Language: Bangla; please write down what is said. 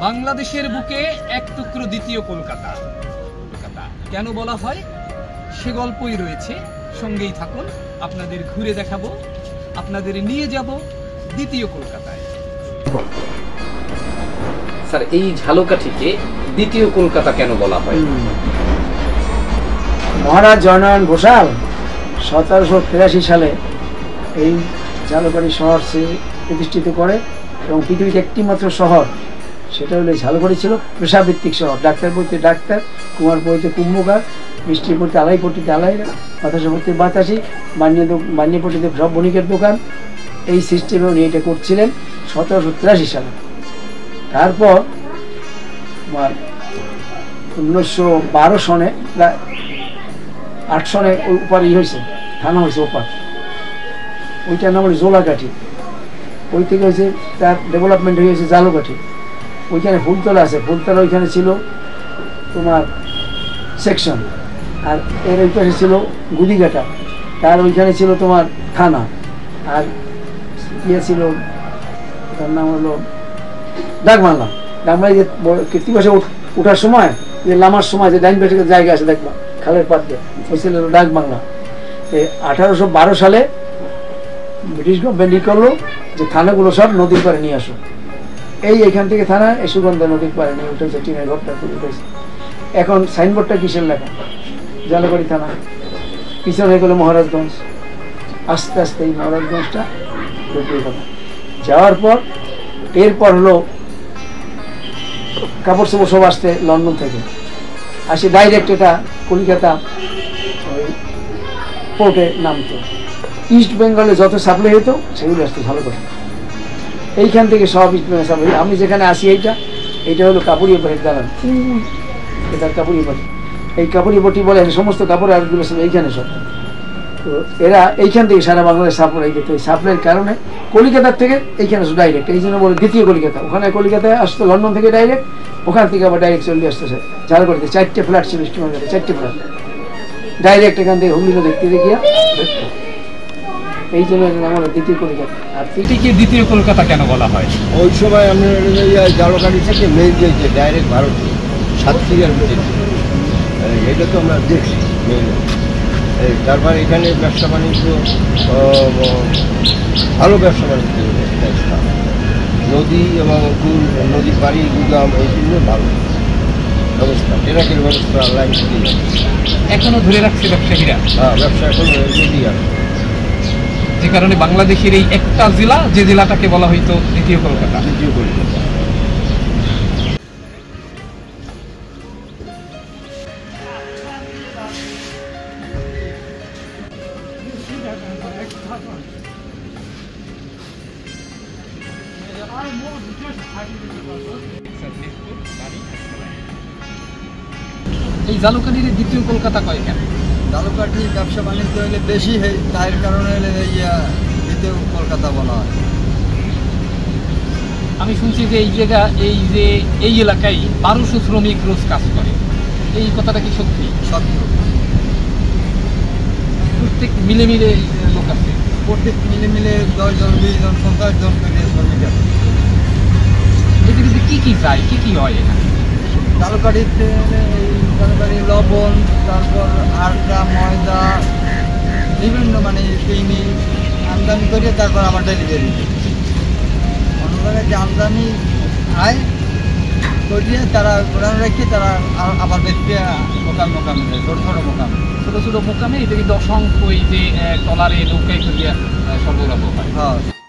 বাংলাদেশের বুকে এক টুকরো দ্বিতীয় কলকাতা। কেন বলা হয় সে গল্পই রয়েছে, সঙ্গেই থাকুন, আপনাদের ঘুরে দেখাবো, আপনাদের নিয়ে যাব দ্বিতীয় কলকাতায়। স্যার, এই ঝালকাঠিকে দ্বিতীয় কলকাতা কেন বলা হয়? মহারাজ জয়নারায়ণ ঘোষাল 1783 সালে এই ঝালকাঠি শহর সে প্রতিষ্ঠিত করে এবং পৃথিবীতে একটি মাত্র শহর, সেটা হলো ঝালকাঠি ছিল পেশাভিত্তিক শহর। ডাক্তার পড়তে ডাক্তার, কুমার পড়তে কুম্ভকার, মিষ্টি পড়তে আলাই পট্টিতে আলাই, বাতাসা পড়তে বাতাসি, বানিয়ে পট্টিতে সব বণিকের দোকান। এই সিস্টেমে উনি এটা করছিলেন 1783 সালে। তারপর 1912 সনে 8 সনে ওপার হয়েছে, থানা হয়েছে ওপার, ওইটার নাম হলো জোলাকাঠি। ওই থেকে হয়েছে তার ডেভেলপমেন্ট হয়েছে ঝালকাঠি। ওইখানে ফুলতলা আছে, ফুলতলা ওইখানে ছিল তোমার সেকশন, আর এর ওই পাশে ছিল গুদিঘাটা, তার ওইখানে ছিল তোমার থানা, আর ইয়ে ছিল তার নাম হলো ডাকবাংলা। ডাকবাংলা যে কীর্তিবাসে ওঠার সময় যে লামার সময় যে ডাইন পাশে জায়গা আছে দেখবা খালের পাত্রে, ওই ছিল ডাকবাংলা। 1812 সালে ব্রিটিশ গভর্নমেন্ট ই করলো যে থানাগুলো সব নদীর পাড়ে নিয়ে আসো। এইখান থেকে থানা এই সুগন্ধা নদীর পাড়ে নিয়ে উঠেছে, টিনের ঘরটা করে উঠেছে। এখন সাইনবোর্ডটা কিসের লেখা? ঝালকাঠি থানা, পিছনে গেলো মহারাজগঞ্জ। আস্তে আস্তে এই মহারাজগঞ্জটা ঢুকিয়ে গেল। যাওয়ার পর এরপর হলো কাপড় চোপড় সব আসতে লন্ডন থেকে আসে, ডাইরেক্ট এটা কলকাতা ওই পোর্টে নামতো। ইস্ট বেঙ্গলে যত সাপ্লাই হতো সেগুলো আসতো ঝালকাঠি। এইখান থেকে সব ইস্ট বেঙ্গল সাপ্লাই। আমি যেখানে আসি এইটা হলো কাপড়িয়া বাড়ির দালান, এটা কাপড়িয়া বাড়ি। এই কাপড়িয়া বাটি বলে সমস্ত কাপড় আরগুলো সব এইখানে সব। তো এরা এইখান থেকে সারা বাংলাদেশ সাপ্লাই দিত। এই সাপ্লাইয়ের কারণে কলকাতার থেকে এইখানে আসতো ডাইরেক্ট, এই জন্য বলে দ্বিতীয় কলকাতা। ওখানে কলকাতায় আসতো লন্ডন থেকে ডাইরেক্ট, ওখান থেকে আবার ডাইরেক্ট চলে আসতেছে ঝালকাঠিতে। 4টে ফ্ল্যাট ছিল স্টিমারে, 4টে ফ্ল্যাট ডাইরেক্ট এখান থেকে হুগলি দেখতে দেখিয়া দেখতো। এই জন্য আমাদের দ্বিতীয় কলকাতা। আর এটিকে দ্বিতীয় কলকাতা কেন বলা হয়? ওই সময় আমরা ঝালকাঠি থেকে মেইল দিয়েছে ডাইরেক্ট ভারত সাতক্ষীরার ভিতরে, এটা তো আমরা দেখছি মেইলে। তারপর এখানে ব্যবসা বাণিজ্য ভালো, ব্যবসা বাণিজ্য নদী এবং নদীর পাড়ি গুদাম এইগুলো ভালো ব্যবস্থা, ট্রাকের ব্যবস্থা লাইন দিয়ে এখনো ধরে রাখছে ব্যবসায়ীরা। হ্যাঁ, ব্যবসা এখনো এগিয়ে আছে, যে কারণে বাংলাদেশের এই একটা জেলা, যে জেলাটাকে বলা হইতো দ্বিতীয় কলকাতা। দ্বিতীয় কলকাতা। এই ঝালকাঠির দ্বিতীয় কলকাতা কয় কেন? ঝালকাঠি ব্যবসা বাণিজ্য হলে বেশি হয়, তার কারণে হলে দ্বিতীয় কলকাতা বলা হয়। আমি শুনছি যে এই এলাকায় 1200 শ্রমিক রোজ কাজ করে, এই কথাটা কি সত্যি? সত্য। প্রত্যেক মিলে লোক আছে, প্রত্যেক মিলে 10 জন 20 জন 50 জন করে শ্রমিক আছে। এতে কিন্তু কি চাই, কি হয় এখানে? ঝালকাঠিতে লবণ, তারপর আটা, ময়দা, বিভিন্ন চিনি আমদানি করিয়ে তারপর আমার ডেলিভারি। অন্য জায়গায় যে আমদানি আয় করিয়ে তারা গোডাউন রেখে তারা আবার বেশি মোকামে ছোটো মোকামে। এটা কিন্তু অসংখ্য এই যে ট্রলারে নৌকায় করিয়া সরবরাহ হয়। হ্যাঁ।